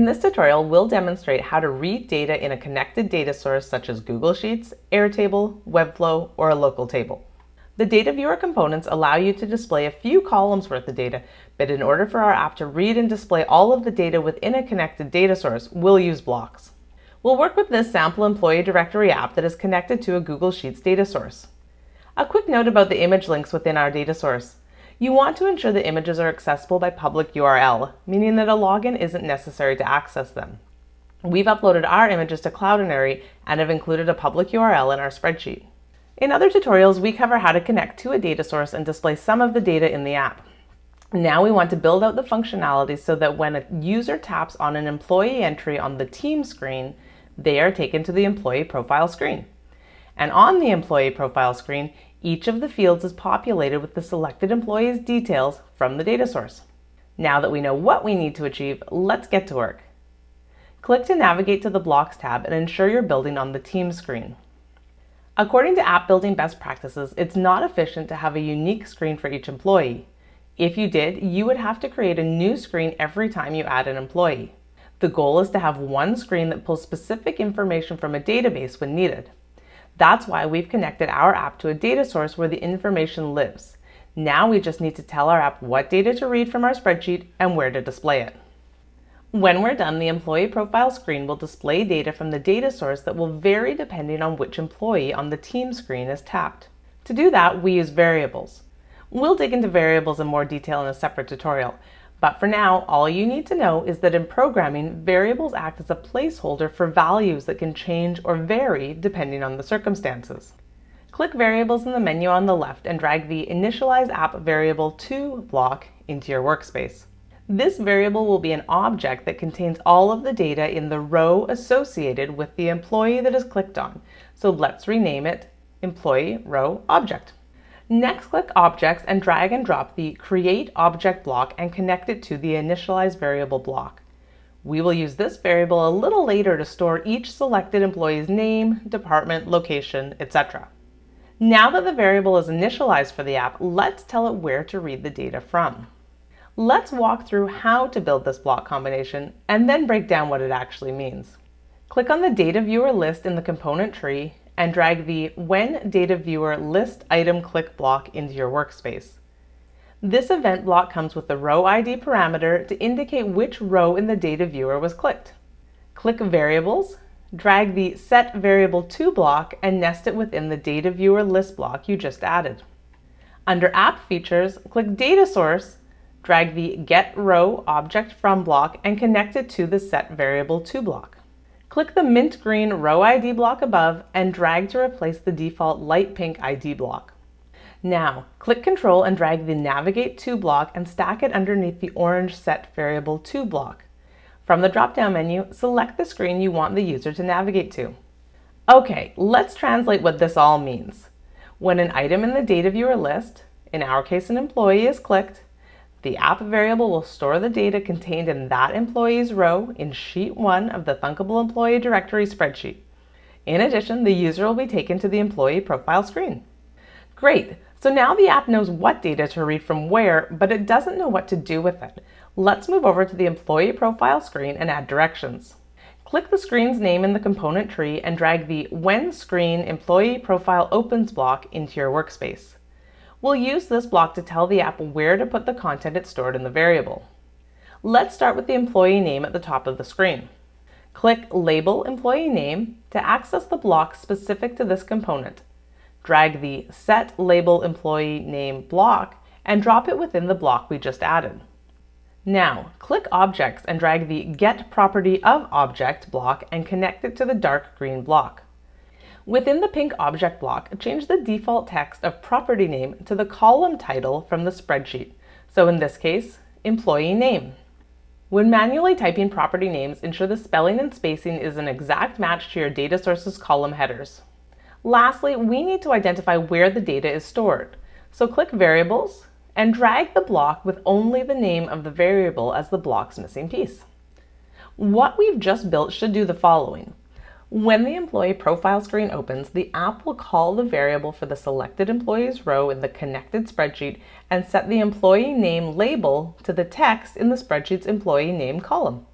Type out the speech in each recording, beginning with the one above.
In this tutorial, we'll demonstrate how to read data in a connected data source such as Google Sheets, Airtable, Webflow, or a local table. The data viewer components allow you to display a few columns worth of data, but in order for our app to read and display all of the data within a connected data source, we'll use blocks. We'll work with this sample employee directory app that is connected to a Google Sheets data source. A quick note about the image links within our data source. You want to ensure the images are accessible by public URL, meaning that a login isn't necessary to access them. We've uploaded our images to Cloudinary and have included a public URL in our spreadsheet. In other tutorials, we cover how to connect to a data source and display some of the data in the app. Now we want to build out the functionality so that when a user taps on an employee entry on the team screen, they are taken to the employee profile screen. And on the employee profile screen, each of the fields is populated with the selected employee's details from the data source. Now that we know what we need to achieve, let's get to work. Click to navigate to the Blocks tab and ensure you're building on the team screen. According to app building best practices, it's not efficient to have a unique screen for each employee. If you did, you would have to create a new screen every time you add an employee. The goal is to have one screen that pulls specific information from a database when needed. That's why we've connected our app to a data source where the information lives. Now we just need to tell our app what data to read from our spreadsheet and where to display it. When we're done, the employee profile screen will display data from the data source that will vary depending on which employee on the team screen is tapped. To do that, we use variables. We'll dig into variables in more detail in a separate tutorial, but for now, all you need to know is that in programming, variables act as a placeholder for values that can change or vary depending on the circumstances. Click Variables in the menu on the left and drag the Initialize App Variable To block into your workspace. This variable will be an object that contains all of the data in the row associated with the employee that is clicked on, so let's rename it Employee Row Object. Next, click Objects and drag and drop the Create Object block and connect it to the Initialize Variable block. We will use this variable a little later to store each selected employee's name, department, location, etc. Now that the variable is initialized for the app, let's tell it where to read the data from. Let's walk through how to build this block combination and then break down what it actually means. Click on the Data Viewer list in the component tree and drag the When Data Viewer List Item Click block into your workspace. This event block comes with the row ID parameter to indicate which row in the data viewer was clicked. Click Variables, drag the Set Variable To block and nest it within the Data Viewer List block you just added. Under App Features, click Data Source, drag the Get Row Object From block and connect it to the Set Variable To block. Click the mint green row ID block above and drag to replace the default light pink ID block. Now, click Control and drag the Navigate To block and stack it underneath the orange Set Variable To block. From the drop-down menu, select the screen you want the user to navigate to. Okay, let's translate what this all means. When an item in the data viewer list, in our case an employee, is clicked, the app variable will store the data contained in that employee's row in Sheet 1 of the Thunkable Employee Directory spreadsheet. In addition, the user will be taken to the employee profile screen. Great! So now the app knows what data to read from where, but it doesn't know what to do with it. Let's move over to the employee profile screen and add directions. Click the screen's name in the component tree and drag the When Screen Employee Profile Opens block into your workspace. We'll use this block to tell the app where to put the content it stored in the variable. Let's start with the employee name at the top of the screen. Click Label Employee Name to access the block specific to this component. Drag the Set Label Employee Name block and drop it within the block we just added. Now, click Objects and drag the Get Property of Object block and connect it to the dark green block. Within the pink object block, change the default text of property name to the column title from the spreadsheet. So in this case, employee name. When manually typing property names, ensure the spelling and spacing is an exact match to your data source's column headers. Lastly, we need to identify where the data is stored. So click Variables and drag the block with only the name of the variable as the block's missing piece. What we've just built should do the following. When the employee profile screen opens, the app will call the variable for the selected employee's row in the connected spreadsheet and set the employee name label to the text in the spreadsheet's employee name column.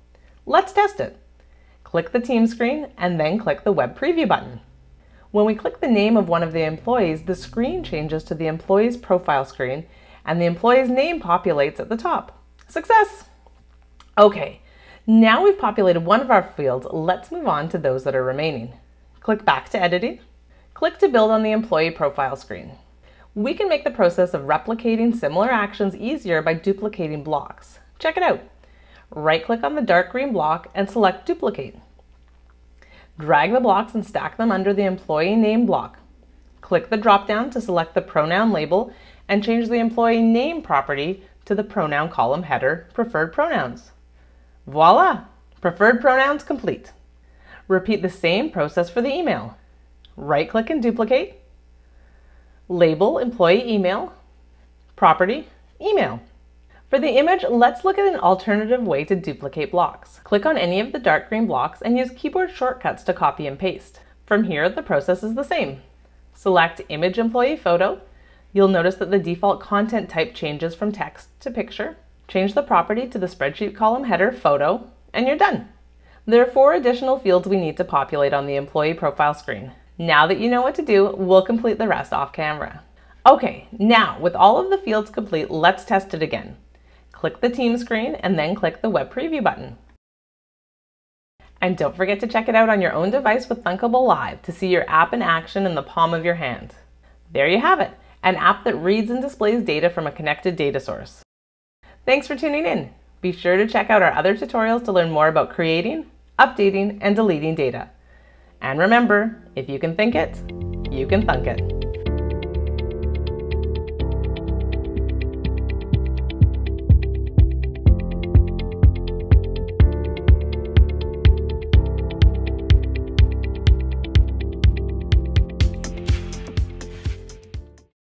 Let's test it. Click the team screen and then click the web preview button. When we click the name of one of the employees, the screen changes to the employee's profile screen and the employee's name populates at the top. Success! Okay, now we've populated one of our fields, let's move on to those that are remaining. Click back to editing. Click to build on the employee profile screen. We can make the process of replicating similar actions easier by duplicating blocks. Check it out. Right-click on the dark green block and select Duplicate. Drag the blocks and stack them under the employee name block. Click the drop-down to select the pronoun label and change the employee name property to the pronoun column header, Preferred Pronouns. Voila! Preferred Pronouns complete. Repeat the same process for the email. Right-click and duplicate. Label Employee Email. Property, Email. For the image, let's look at an alternative way to duplicate blocks. Click on any of the dark green blocks and use keyboard shortcuts to copy and paste. From here, the process is the same. Select Image Employee Photo. You'll notice that the default content type changes from text to picture. Change the property to the spreadsheet column header Photo, and you're done. There are 4 additional fields we need to populate on the employee profile screen. Now that you know what to do, we'll complete the rest off camera. Okay, now with all of the fields complete, let's test it again. Click the team screen and then click the web preview button. And don't forget to check it out on your own device with Thunkable Live to see your app in action in the palm of your hand. There you have it, an app that reads and displays data from a connected data source. Thanks for tuning in. Be sure to check out our other tutorials to learn more about creating, updating, and deleting data. And remember, if you can think it, you can thunk it.